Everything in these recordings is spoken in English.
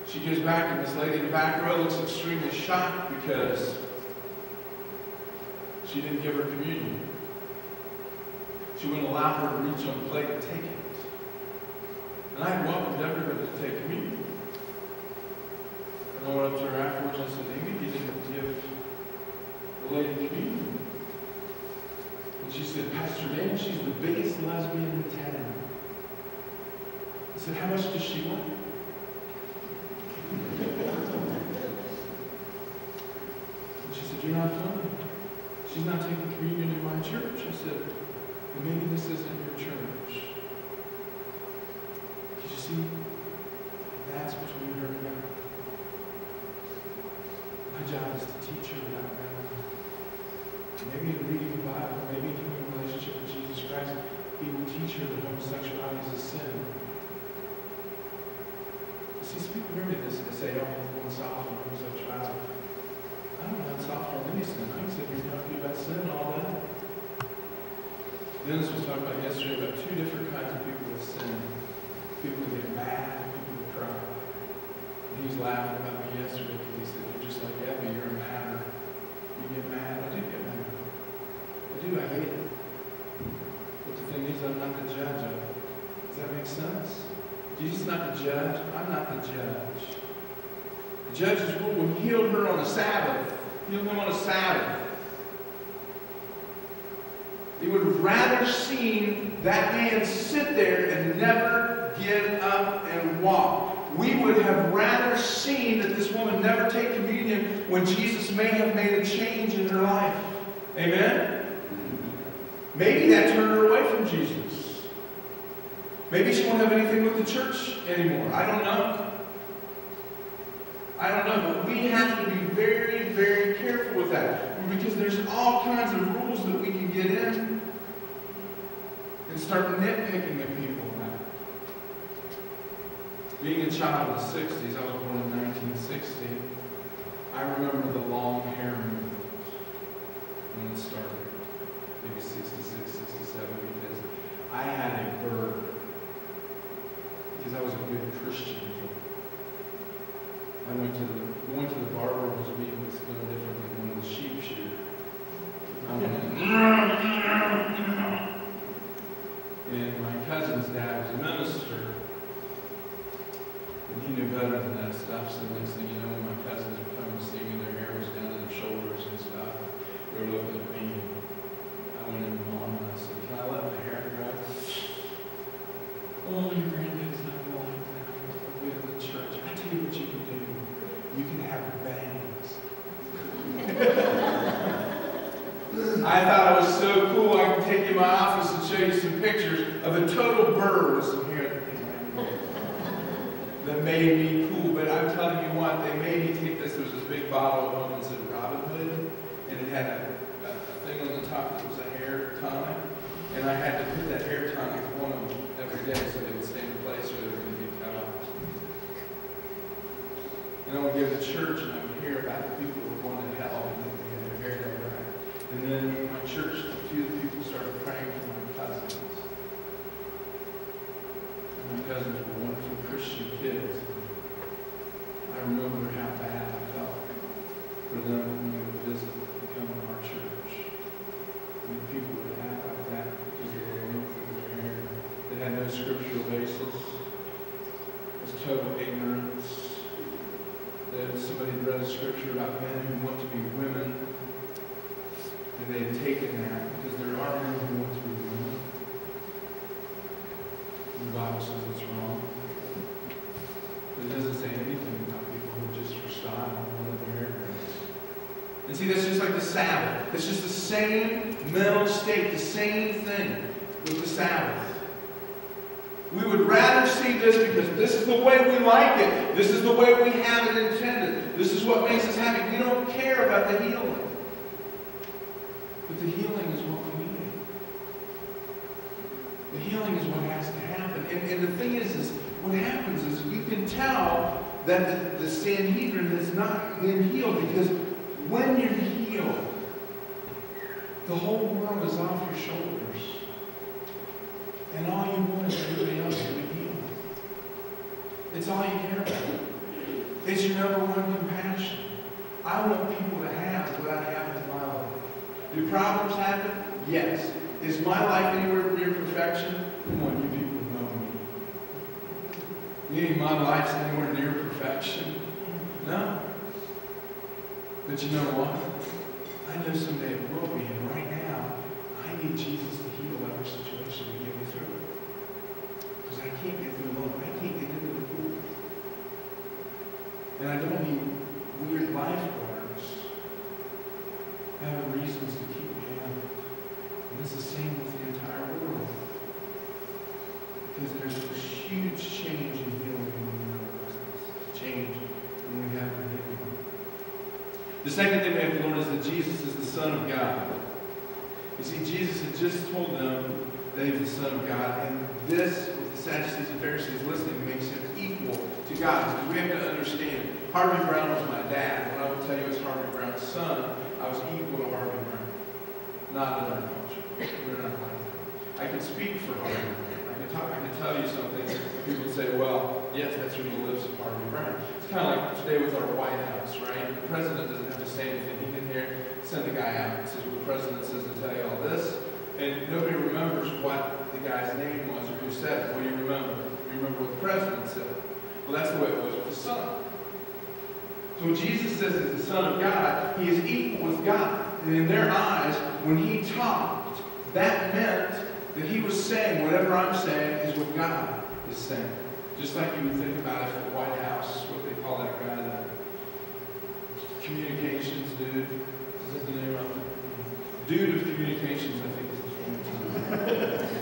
She gives back, and this lady in the back row looks extremely shocked because she didn't give her communion. She wouldn't allow her to reach on the plate and take it. And I had welcomed everybody to take communion. And I went up to her afterwards and I said, Amy, you didn't give the lady communion. And she said, Pastor Dan, she's the biggest lesbian in town. I said, how much does she want? And she said, you're not funny. She's not taking communion in my church. I said, well, maybe this isn't your church. Did you see? That's between her and God. My job is to teach her about God. Maybe in reading the Bible, maybe in a relationship with Jesus Christ, He will teach her that homosexuality is a sin. See, people hear me this and they say, oh, I'm going soft on homosexuality. I'm not soft on any sin. I can sit here and talk to you about sin all day. Dennis was talking about yesterday about two different kinds of people with sin. People who get mad and people who cry. And he was laughing about me yesterday because he said, you're just like Abby, you're a matter. You get mad. I do get mad. I do, I hate it. But the thing is, I'm not the judge of it. Does that make sense? Jesus is not the judge. I'm not the judge. The judge's rule when he healed her on the Sabbath. Healed him on a Sabbath. He would have rather seen that man sit there and never get up and walk. We would have rather seen that this woman never take communion when Jesus may have made a change in her life. Amen? Maybe that turned her away from Jesus. Maybe she won't have anything with the church anymore. I don't know. I don't know, but we have to be very, very careful with that. Because there's all kinds of rules that we can get in and start nitpicking at people about. Being a child of the 60s, I was born in 1960, I remember the long hair movement when it started. Maybe 66, 67, because I had a bird. Because I was a good Christian. Going to the barber was me was no different than going to the sheep shearer. And my cousin's dad was a minister. And he knew better than that stuff. So the next thing you know, when my cousins would come and see me, their hair was down to their shoulders and stuff. They were looking at me. And I went in to Mom and I said, can I let my hair grow? Oh, your granddad's not going to like that. We'll go to the church. I tell you what you can do. You can have bangs. I thought it was so cool. I can take you in my office and show you some pictures of a total bird with some hair that made me cool. But I'm telling you what, they made me take this. There was this big bottle of Home and said Robin Hood, and it had a thing on the top that was a hair tonic, and I had to put that hair tonic on them every day so they would stay in place or they were going to get cut off. And I would go to church and I would hear about the people who were going to hell and they had their hair done right. And then in my church, a few of the people started praying for my cousins. And my cousins were wonderful Christian kids. I remember how bad I felt for them when they would visit and come to our church. And people would act like that because they were looking for their hair. They had no scriptural basis. It was total ignorance. That somebody read a scripture about men who want to be women, and they had taken that because there are men who want to be women. And the Bible says it's wrong. But it doesn't say anything about people who are just for style and want their hair grows. And see, that's just like the Sabbath. It's just the same mental state, the same thing with the Sabbath. We would rather see this because this is the way we like it. This is the way we have it intended. This is what makes us happy. We don't care about the healing. But the healing is what we need. The healing is what has to happen. And the thing is what happens is you can tell that the Sanhedrin has not been healed because when you're healed, the whole world is off your shoulders. And all you want is everybody else to be healed. It's all you care about. It's your number one compassion. I want people to have what I have in my life. Do problems happen? Yes. Is my life anywhere near perfection? Come on, you people know me. You think my life's anywhere near perfection? No. But you know what? I know someday it will be, and right now, I need Jesus to heal every situation to get me through it. Because I can't get through alone. I can't get into the pool. And I don't need weird lifeguards having reasons to keep me out. And it's the same with the entire world. Because there's this huge change in healing when we know this. Change when we have the healing. The second thing we have to learn is that Jesus is the Son of God. You see, Jesus had just told them that he was the Son of God, and this, with the Sadducees and Pharisees listening, makes him equal to God. Because we have to understand, Harvey Brown was my dad. When I would tell you as Harvey Brown's son, I was equal to Harvey Brown. Not in our culture. We're not like that. I can speak for Harvey Brown. I can tell you something. People would say, well, yes, that's from the lips of Harvey Brown. It's kind of like today with our White House, right? The president doesn't have to say anything. He can send the guy out and says, well, the president says to tell you all this. And nobody remembers what the guy's name was or who said it. Well, you remember. You remember what the president said. Well, that's the way it was with the Son. So when Jesus says he's the Son of God, he is equal with God. And in their eyes, when he talked, that meant that he was saying whatever I'm saying is what God is saying. Just like you would think about it at the White House, what they call that guy, the communications dude. Is that the name of it? Dude of communications, I think is the name.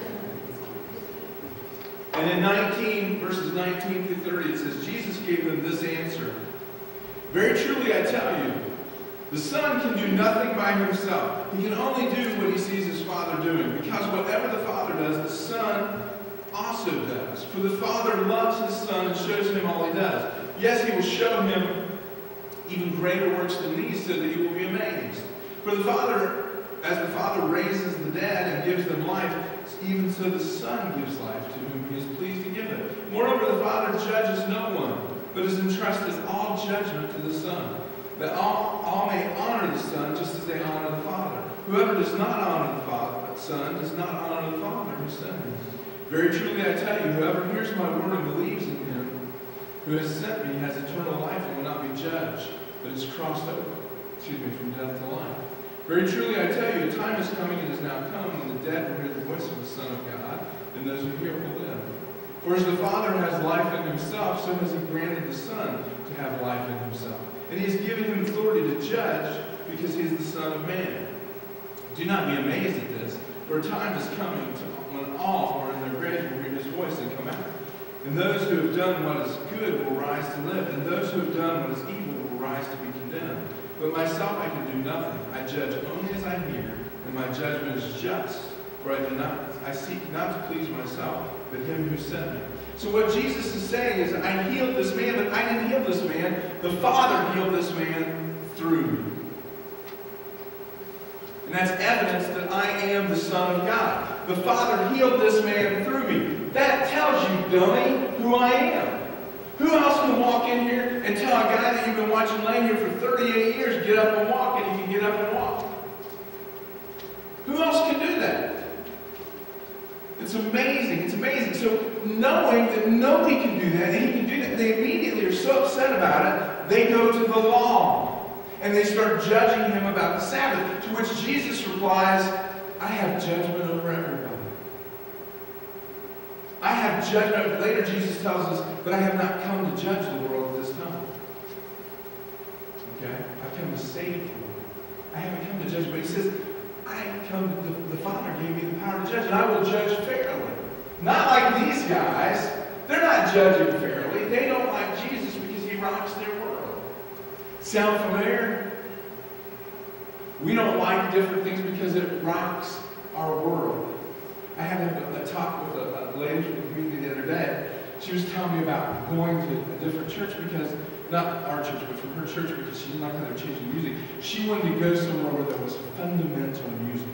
And in verses 19 through 30, it says, Jesus gave them this answer. Very truly I tell you, the Son can do nothing by himself. He can only do what he sees his Father doing. Because whatever the Father does, the Son also does. For the Father loves his Son and shows him all he does. Yes, he will show him even greater works than these, so that he will be amazed. For the Father, as the Father raises the dead and gives them life, even so the Son gives life to whom he is pleased to give it. Moreover, the Father judges no one, but has entrusted all judgment to the Son, that all may honor the Son just as they honor the Father. Whoever does not honor the Son does not honor the Father who sent him. Very truly I tell you, whoever hears my word and believes in him who has sent me has eternal life and will not be judged, but is crossed over, from death to life. Very truly I tell you, the time is coming and is now come when the dead will hear the voice of the Son of God, and those who hear will live. For as the Father has life in himself, so has he granted the Son to have life in himself. And he has given him authority to judge, because he is the Son of Man. Do not be amazed at this, for a time is coming when all who are in their graves will hear his voice and come out. And those who have done what is good will rise to live, and those who have done what is evil will rise to be condemned. But myself I can do nothing. I judge only as I hear, and my judgment is just. For I seek not to please myself, but him who sent me. So what Jesus is saying is, I healed this man, but I didn't heal this man. The Father healed this man through me. And that's evidence that I am the Son of God. The Father healed this man through me. That tells you, dummy, who I am. Who else can walk in here and tell a guy that you've been watching laying here for 38 years, get up and walk, and he can get up and walk? Who else can do that? It's amazing. It's amazing. So knowing that nobody can do that, and he can do that, they immediately are so upset about it, they go to the law. And they start judging him about the Sabbath. To which Jesus replies, I have judgment over everybody. I have judgment. Later Jesus tells us, but I have not come to judge the world at this time. Okay? I've come to save the world. I haven't come to judge, but he says, the Father gave me the power to judge, and I will judge fairly. Not like these guys. They're not judging fairly. They don't like Jesus because he rocks their world. Sound familiar? We don't like different things because it rocks our world. I had a talk with a lady from the community the other day. She was telling me about going to a different church because, not our church, but from her church, because she didn't like how they were changing music. She wanted to go somewhere where there was fundamental music.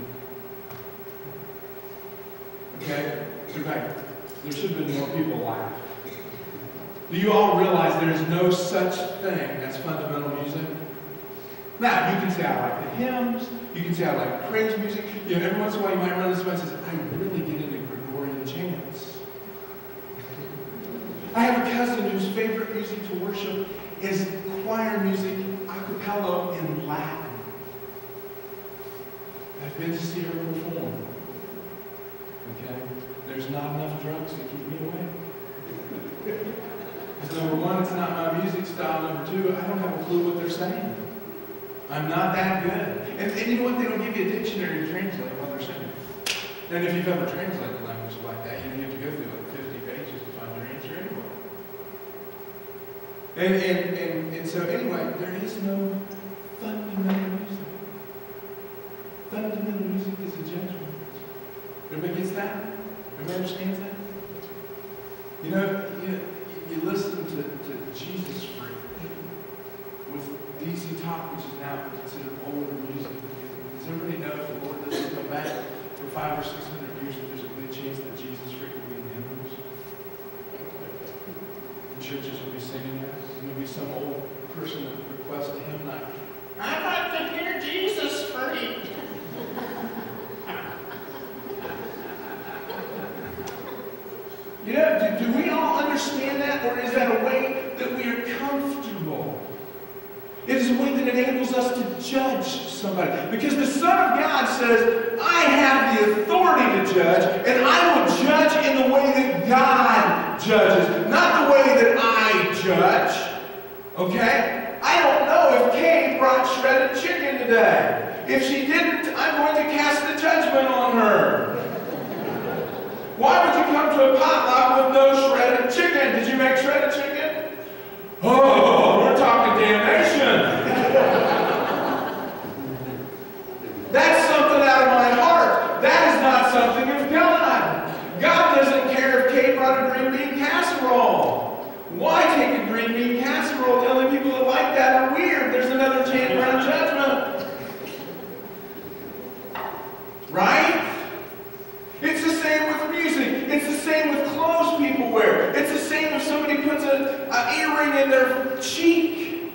Okay? In fact, there should have been more people laugh. Do you all realize there is no such thing as fundamental music? Now, you can say I like the hymns, you can say I like praise music. You know, every once in a while you might run into somebody and says, I really get into Gregorian chants. I have a cousin whose favorite music to worship is choir music a cappella in Latin. I've been to see her perform. Okay? There's not enough drugs to keep me away. Because number one, it's not my music style. Number two, I don't have a clue what they're saying. I'm not that good. And you know what? They don't give you a dictionary to translate what they're saying. And if you've ever translated language like that, you have to go through like 50 pages to find your answer anyway. And so anyway, there is no fundamental music. Fundamental music is a judgment. Everybody gets that? Everybody understands that? You know, you listen to Jesus Freak with DC Talk, which is now considered older music. Does everybody know if the Lord doesn't come back for 500 or 600 years, that there's a good chance that Jesus Freak will be in hymns? And churches will be singing that. And there'll be some old person that requests a hymn night. I'd like to hear Jesus Freak. You know, do we all understand that, or is that a way that we are comfortable? It is a way that enables us to judge somebody. Because the Son of God says, I have the authority to judge, and I will judge in the way that God judges, not the way that I judge. Okay? I don't know if Kate brought shredded chicken today. If she didn't, I'm going to cast the judgment on her. Why would you come to a potluck with no shredded chicken? Did you make shredded chicken? Oh, we're talking damnation. That's something out of my heart. That is not something of God. God doesn't care if Kate brought a green bean casserole. Why take a green bean casserole? The only people that like that are weird. There's another Jan Brown judgment. Right? It's the same with music. It's the same with clothes people wear. It's the same if somebody puts an earring in their cheek.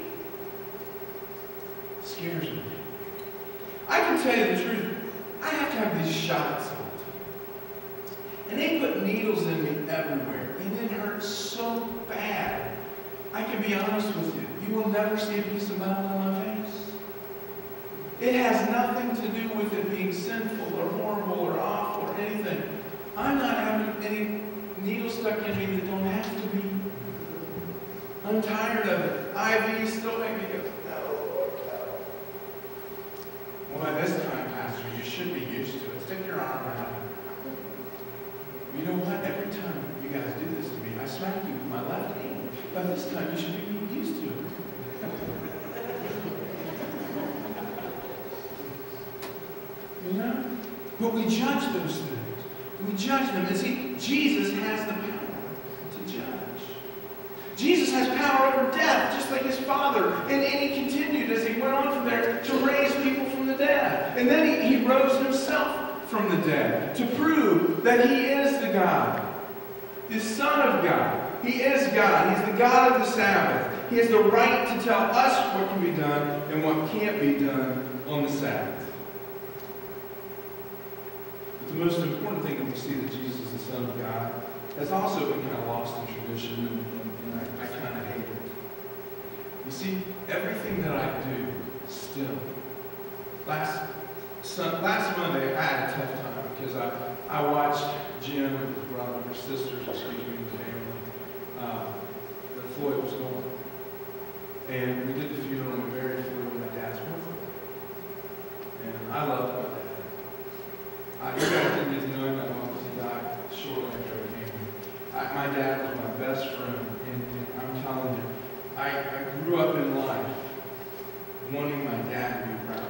It scares me. I can tell you the truth. I have to have these shots all the time. And they put needles in me everywhere. And it hurts so bad. I can be honest with you. You will never see a piece of metal on my face. It has nothing to do with it being sinful or horrible or awful or anything. I'm not having any needles stuck in me that don't have to be. I'm tired of it. IVs still make me go, no. Well, by this time, Pastor, you should be used to it. Stick your arm out. You know what? Every time you guys do this to me, I smack you with my left hand. By this time, you should be used to it. You know? But we judge those things. We judge them. And see, Jesus has the power to judge. Jesus has power over death, just like his Father. And he continued as he went on from there to raise people from the dead. And then he rose himself from the dead to prove that he is the God, the Son of God. He is God. He's the God of the Sabbath. He has the right to tell us what can be done and what can't be done on the Sabbath. The most important thing that we see that Jesus is the Son of God has also been kind of lost in tradition, and I kind of hate it. You see, everything that I do still. Last Monday, I had a tough time because I watched Jim and his brother, or sisters, excuse me, the family, that Floyd was going. And we did the funeral and we buried Floyd in my dad's birthday. And I loved my dad. You guys didn't get to know him that well because he died shortly after I came here. My dad was my best friend, and I'm telling you, I grew up in life wanting my dad to be proud,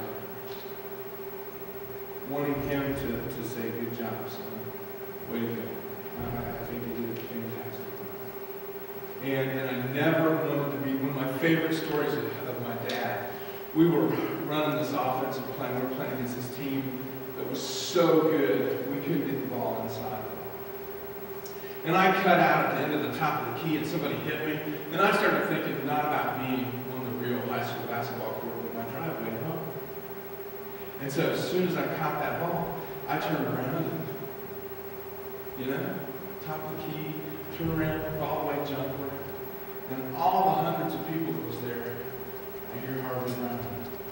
wanting him to say, good job, son. Way to go. I think he did fantastic. And I never wanted to be, one of my favorite stories of my dad, we were running this offensive plan. We were playing against this team that was so good, we couldn't get the ball inside. And I cut out at the end of the top of the key and somebody hit me. And I started thinking not about being on the real high school basketball court, but my driveway home. And so as soon as I caught that ball, I turned around and, top of the key, turn around, fall away jumper. And all the hundreds of people that was there, I hear Harvey Brown.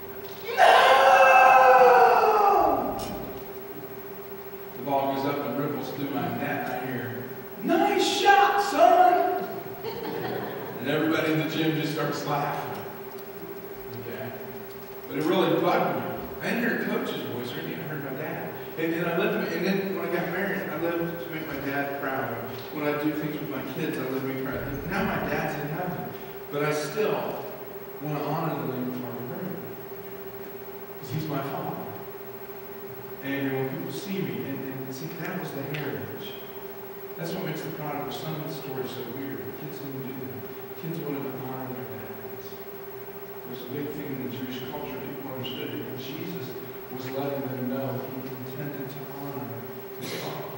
No! The ball goes up and ripples through my net, and I hear, nice shot, son! And everybody in the gym just starts laughing. Okay? But it really bugged me. I didn't hear a coach's voice or anything. I heard my dad. And then when I got married, I lived to make my dad proud. When I do things with my kids, I live to make proud. Now my dad's in heaven. But I still want to honor the name of Harvey Brown. Because he's my father. And when people see me, and see, that was the heritage. That's what makes the prodigal son story so weird. Kids didn't do that. Kids wanted to honor their dads. It was a big thing in the Jewish culture. People understood it. And Jesus was letting them know he intended to honor his father.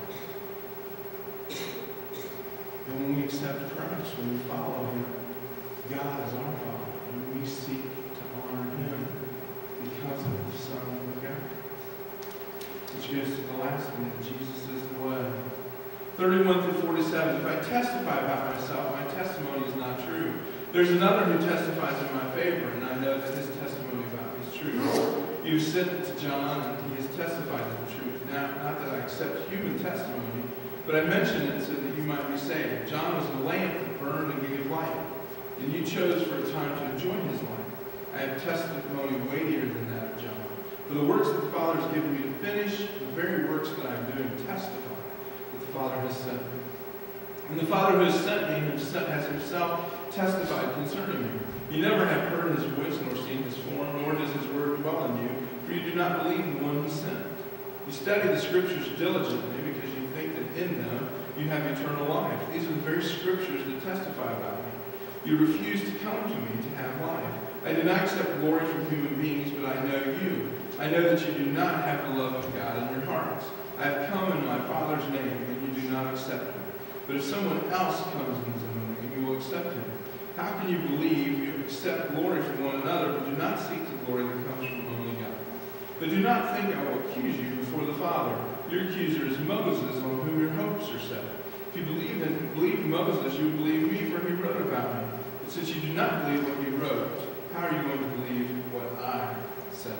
And when we accept Christ, when we follow him, God is our Father. And we seek to honor him because of the Son of God. Which goes to the last thing, that Jesus is the way. 31 through 47, if I testify about myself, my testimony is not true. There's another who testifies in my favor, and I know that his testimony about me is true. You've sent it to John, and he has testified to the truth. Now, not that I accept human testimony, but I mention it so that you might be saved. John was a lamp that burned and gave light, and you chose for a time to enjoy his light. I have testimony weightier than that of John. For the works that the Father has given me to finish, the very works that I am doing testify that the Father has sent me. And the Father who has sent me has himself testified concerning me. You never have heard his voice nor seen his form, nor does his word dwell in you, for you do not believe the one he sent. You study the Scriptures diligently because you think that in them you have eternal life. These are the very Scriptures that testify about me. You refuse to come to me to have life. I do not accept glory from human beings, but I know you. I know that you do not have the love of God in your hearts. I have come in my Father's name, and you do not accept me. But if someone else comes in his own name, you will accept him. How can you believe you accept glory from one another, but do not seek the glory that comes from only God? But do not think I will accuse you before the Father. Your accuser is Moses, on whom your hopes are set. If you believe Moses, you will believe me, for he wrote about me. But since you do not believe what he wrote, how are you going to believe what I said?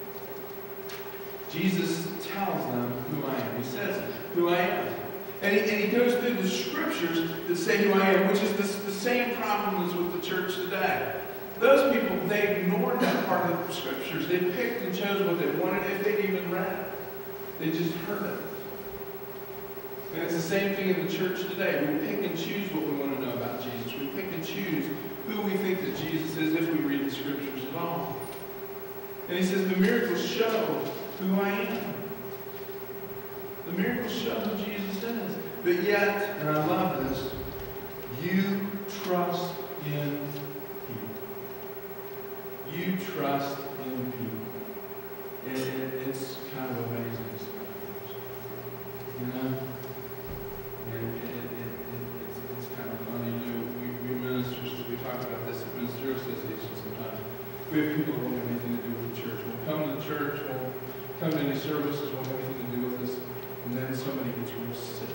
Jesus tells them who I am. He says who I am. And he goes through the Scriptures that say who I am, which is the same problem as with the church today. Those people, they ignored that part of the Scriptures. They picked and chose what they wanted if they'd even read it. They just heard it. And it's the same thing in the church today. We pick and choose what we want to know about Jesus. We pick and choose who we think that Jesus is if we read the Scriptures at all. And he says the miracles show who I am. The miracles show who Jesus is. But yet, and I love this, you trust in people. You trust in people. It's kind of amazing. You know? And it's kind of funny. We ministers, we talk about this at Ministerial Association sometimes. We have people who won't have anything to do with the church. We'll come to the church, we'll come to any services, won't have anything to do with us. And then somebody gets real sick.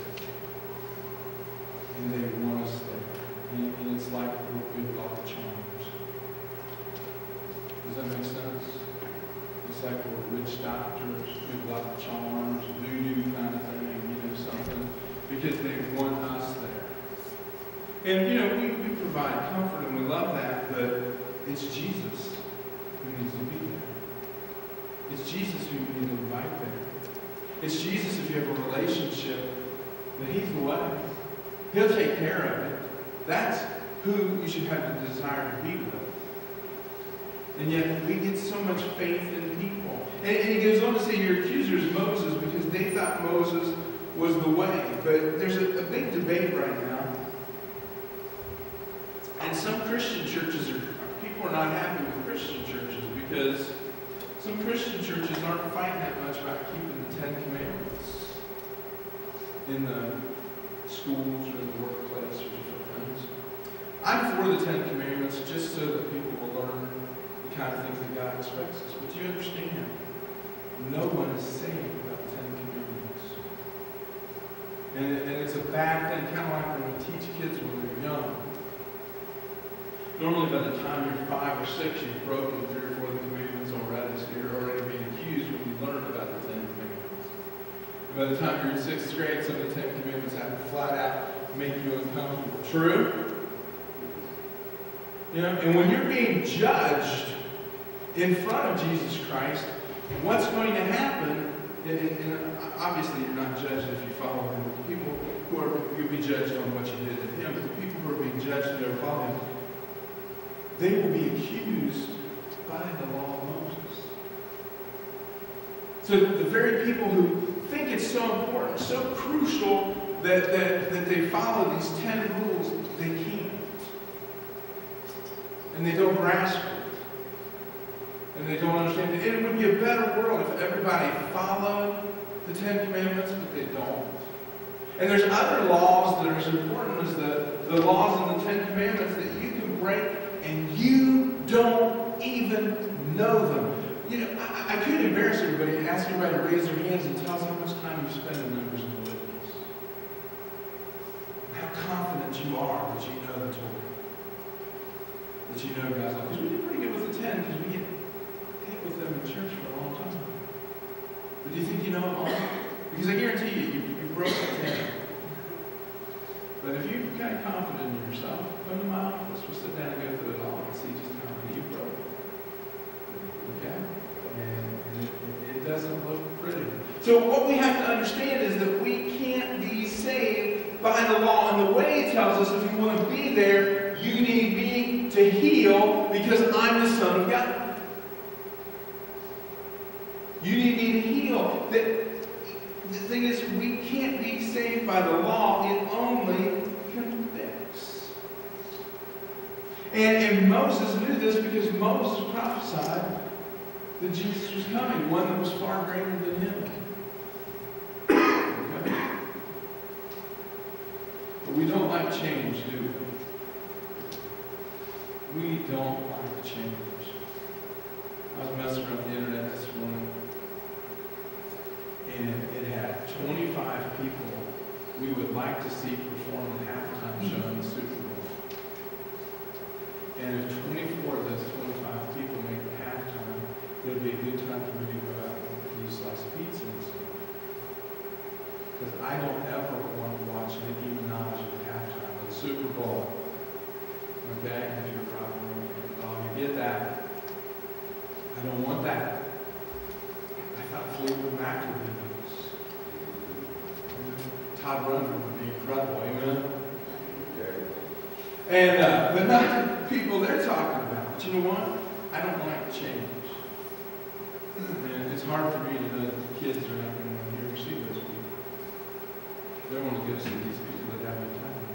And they want us there. And it's like we've got the charms. Does that make sense? It's like we're rich doctors, we've got the charms, voodoo kind of thing, something. Because they want us there. And, we provide comfort and we love that, but it's Jesus who needs to be there. It's Jesus who you need to invite there. It's Jesus, if you have a relationship, that he's the way. He'll take care of it. That's who you should have the desire to be with. And yet, we get so much faith in people. And he goes on to say, your accuser is Moses, because they thought Moses was the way. But there's a big debate right now. And some Christian churches, people are not happy with Christian churches, because some Christian churches aren't fighting that much about keeping the 10 Commandments in the schools or in the workplace or different things. I'm for the Ten Commandments just so that people will learn the kind of things that God expects us. But you understand, no one is saved without the Ten Commandments. And it's a bad thing, kind of like when we teach kids when they're young. Normally by the time you're 5 or 6, you've broken 3 or 4 of the commandments already, so you're already being accused when you learn about the Ten Commandments. And by the time you're in 6th grade, some of the Ten Commandments have to flat out make you uncomfortable. True? You know, and when you're being judged in front of Jesus Christ, what's going to happen, and obviously you're not judged if you follow him, but the people who are, you'll be judged on what you did to him, but the people who are being judged who don't follow him, they will be accused by the law of Moses. So the very people who think it's so important, so crucial that they follow these 10 rules, they can't. And they don't grasp it. And they don't understand it. It would be a better world if everybody followed the Ten Commandments, but they don't. And there's other laws that are as important as the laws in the Ten Commandments that you can break and you don't even know them. You know, I could embarrass everybody and ask everybody to raise their hands and tell us how much time you spend in Numbers and Leviticus. How confident you are that you know the Torah. That you know God's law. Because we did pretty good with the 10 because we get hit with them in church for a long time. But do you think you know them all? Because I guarantee you broke the 10. But if you're kind of confident in yourself, come to my office. We'll sit down and go through it all and see just how many you broke. Okay? And it doesn't look pretty. So what we have to understand is that we can't be saved by the law. And the way it tells us if you want to be there, you need me to heal because I'm the Son of God. You need me to heal. The thing is, we can't be saved by the law. It only convicts. And Moses knew this because Moses prophesied that Jesus was coming, one that was far greater than him. Okay? But we don't like change, do we? We don't like change. I was messing around the internet this morning, and it had 25 people we would like to see perform the halftime show in the Super Bowl. And if 24 of those 25 people make the halftime, it'll be a good time for me to go out and eat a slice of pizza and stuff. Because I don't ever want to watch Nicki Minaj at halftime of the Super Bowl. Okay? If you're probably, you get that. I don't want that. I thought Fleetwood Mac would be nice. Todd Rundgren would be incredible, amen? And but not the people they're talking about. But you know what? I don't like change. And it's hard for me to know that the kids are not going to hear or see those people. They want to go see these people that have a time.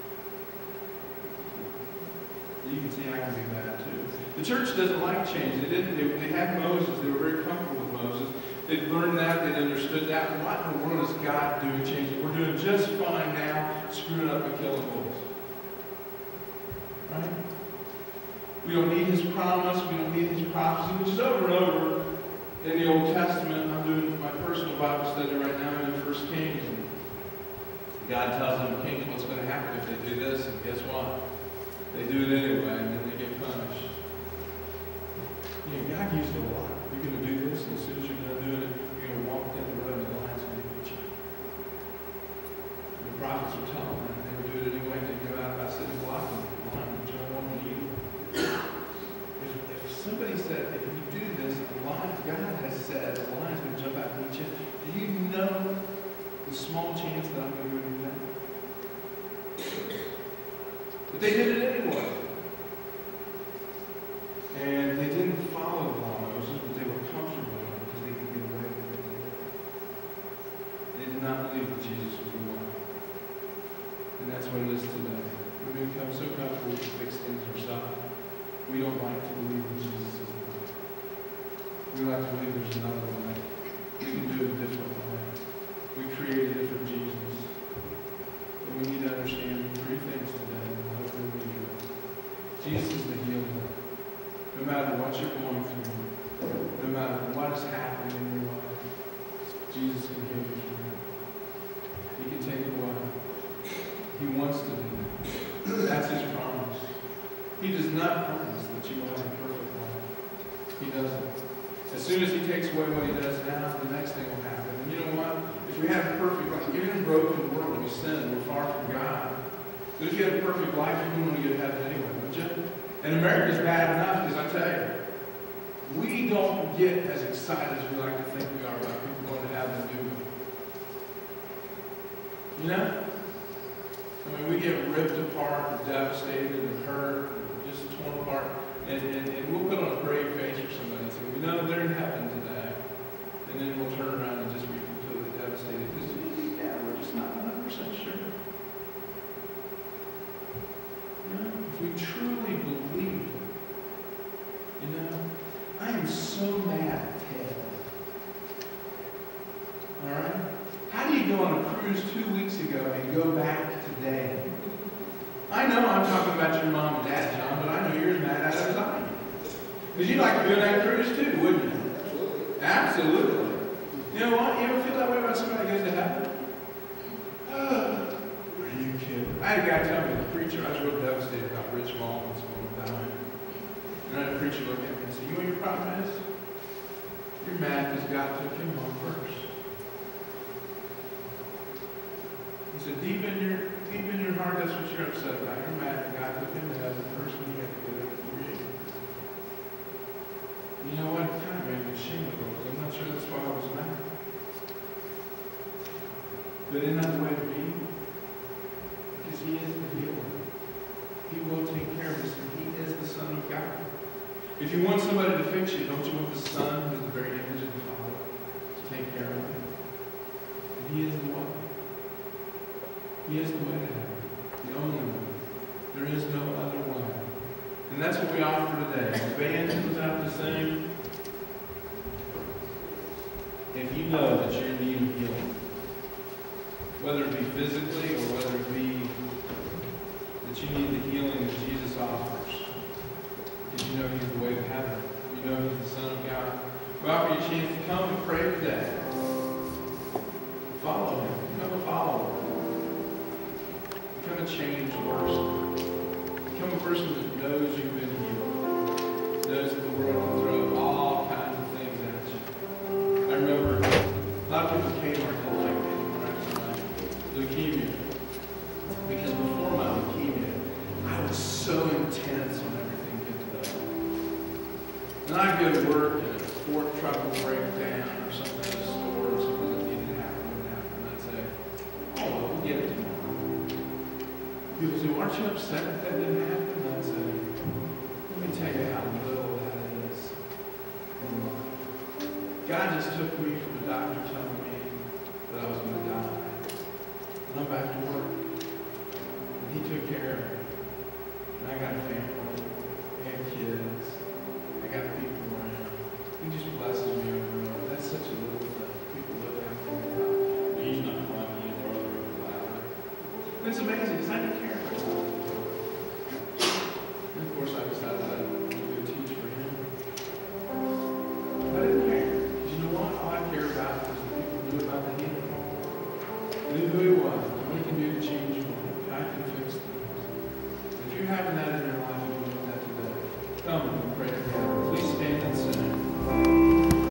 You can see I can be bad too. The church doesn't like change. They had Moses. They were very comfortable with Moses. They'd learned that. They'd understood that. What in the world is God doing changing? We're doing just fine now, screwing up and killing bulls. Right? We don't need his promise. We don't need his prophecy, which is over and over in the Old Testament. I'm doing my personal Bible study right now in 1 Kings. And God tells them, Kings, what's going to happen if they do this? And guess what? They do it anyway, and then they get punished. You know, God used it a lot. You're going to do this, and as soon as you're going to do it, you're going to walk down the road, and the lion's going to get you. The prophets were telling them, they would do it anyway. They'd go out about 6 o'clock, and the lion would jump on and eat them. If somebody said, if you do this, God has said, the lion's going to jump out and eat you, do you know the small chance that I'm going to do that? But they did it anyway. And they didn't follow the law of Moses, but they were comfortable with it because they could get away with it. They did not believe that Jesus was the one. And that's what it is today. We become so comfortable to fix things ourselves. We don't like to believe that Jesus is the one. We like to believe there's another way. We can do it a different way. We create a different Jesus. And we no matter what you're going through, no matter what is happening in your life, Jesus can heal you from it. He can take it away. He wants to do it. That's His promise. He does not promise that you will have a perfect life. He doesn't. As soon as He takes away what He does now, the next thing will happen. And you know what? If we have a perfect life, even in a broken world, we sin, we're far from God. But if you had a perfect life, you wouldn't want to get to heaven anyway, would you? And America's bad enough, because I tell you, we don't get as excited as we like to think we are about people going to heaven and doing it. You know? I mean, we get ripped apart, and devastated, and hurt, and just torn apart, and we'll put on a brave face for somebody and say, we know they're in heaven today. And then we'll turn around and just be completely devastated, because, yeah, we're just not 100% sure. You know? If we truly believe, you know, I am so mad at Ted. All right? How do you go on a cruise 2 weeks ago and go back today? I know I'm talking about your mom and dad, John, but I know you're as mad at it as I am. Because you'd like to go on that cruise too, wouldn't you? Absolutely. You know what? You ever feel that way about somebody who goes to heaven? Are you kidding? I had a guy tell me, the preacher, I was real devastated about Rich Mullins going to die. And I had a preacher look at me and say, you know what your problem is? You're mad because God took him home first. He said, deep in your heart, that's what you're upset about. You're mad that God took him to heaven first when he had to get it for you. You know what? It kind of made me ashamed of it. I'm not sure that's why I was mad. But isn't that the way to be? Because He is the healer. He will take care of us, and He is the Son of God. If you want somebody to fix you, don't you want the Son, who's the very image of the Father, to take care of you? And He is the one. He is the way to heaven, the only way. There is no other way. And that's what we offer today. The band comes out to sing. If you know that you're in need of healing, whether it be physically or whether it be that you need the healing that Jesus offers, because you know He's the way to heaven, you know He's the Son of God, we offer you a chance to come and pray today. Follow Him. Become a follower. Become a changed person. Become a person that knows you've been healed. Knows that the world can throw all kinds of things at you. I remember a lot of people at Kmart didn't like me when I was my leukemia. Because before my leukemia, I was so intense on everything getting done. And I'd go to work and a fork truck would break down or something in the store or something that needed to happen would happen. And I'd say, oh, well, we'll get it tomorrow. People say, aren't you upset that that didn't happen? And I'd say, let me tell you how little that is in life. God just took me from a doctor telling me that I was going to die. And I'm back to work. And He took care of me. And I got a family. I got kids. I got people around. He just blesses me over and over. That's such a little thing. People look after me. He's not climbing you further over the ladder. It's amazing because I didn't care. And of course I decided I would go teach for Him. But I didn't care. Because you know what? All I care about was the people who knew about the healing. Knew who He was, what He can do to change your life, how He can fix things. If you're having that in your life, you want that today, come and pray.